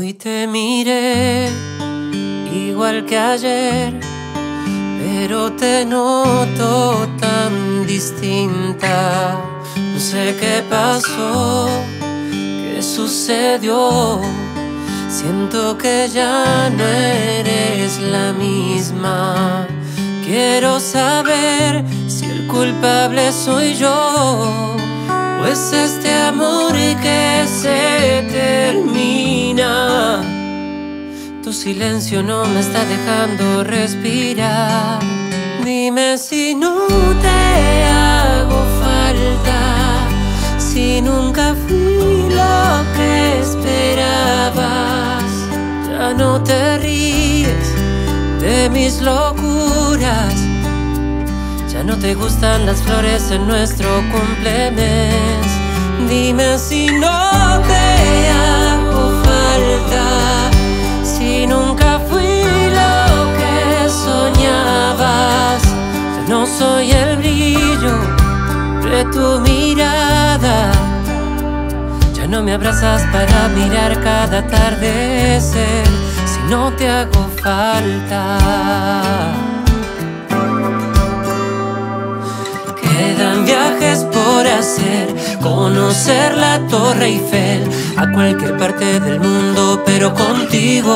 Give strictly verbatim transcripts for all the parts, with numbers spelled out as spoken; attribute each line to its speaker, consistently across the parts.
Speaker 1: Hoy te miré igual que ayer, pero te noto tan distinta. No sé qué pasó, qué sucedió. Siento que ya no eres la misma. Quiero saber si el culpable soy yo o es este amor que se termina. Tu silencio no me está dejando respirar. Dime si no te hago falta, si nunca fui lo que esperabas. Ya no te ríes de mis locuras, ya no te gustan las flores en nuestro cumplemes. Dime si no te hago falta, si nunca fui lo que soñabas. Ya no soy el brillo de tu mirada, ya no me abrazas para mirar cada atardecer. Si no te hago falta. Quedan viajes por hacer, conocer la Torre Eiffel, a cualquier parte del mundo, pero contigo.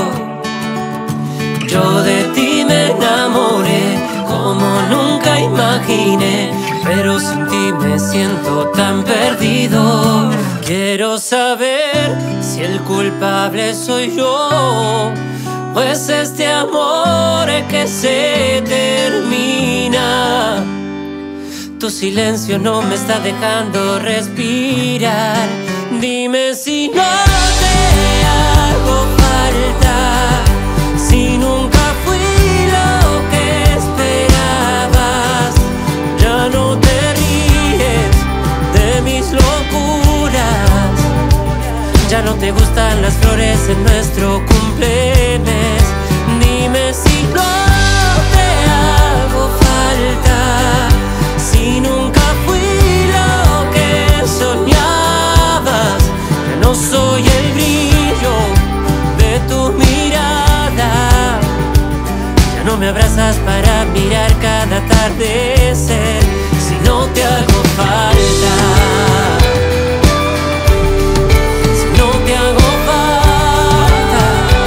Speaker 1: Yo de ti me enamoré como nunca imaginé, pero sin ti me siento tan perdido. Quiero saber si el culpable soy yo o es este amor que se termina. Tu silencio no me está dejando respirar. Dime si no te hago falta, si nunca fui lo que esperabas. Ya no te ríes de mis locuras, ya no te gustan las flores en nuestro cumplemes. Dime si no te hago falta, si nunca fui lo que soñabas. Ya no soy el brillo de tu mirada, ya no me abrazas para mirar cada atardecer. Si no te hago falta, si no te hago falta.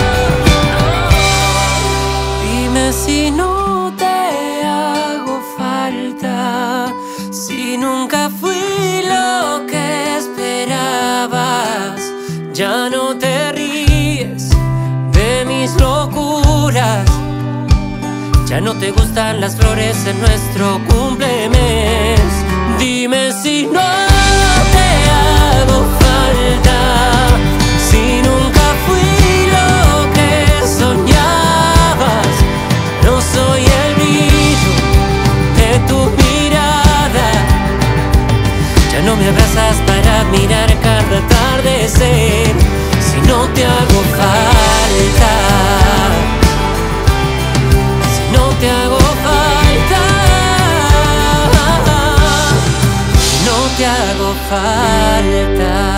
Speaker 1: Dime si no te hago falta, si nunca fui lo que esperabas. Ya no te ríes de mis locuras, ya no te gustan las flores en nuestro cumplemes. Dime si no te hago falta, si nunca fui lo que soñabas. No soy el brillo de tu mirada, ya no me abrazas para mirar cada atardecer. Si no te hago falta, si no te hago falta, si no te hago falta.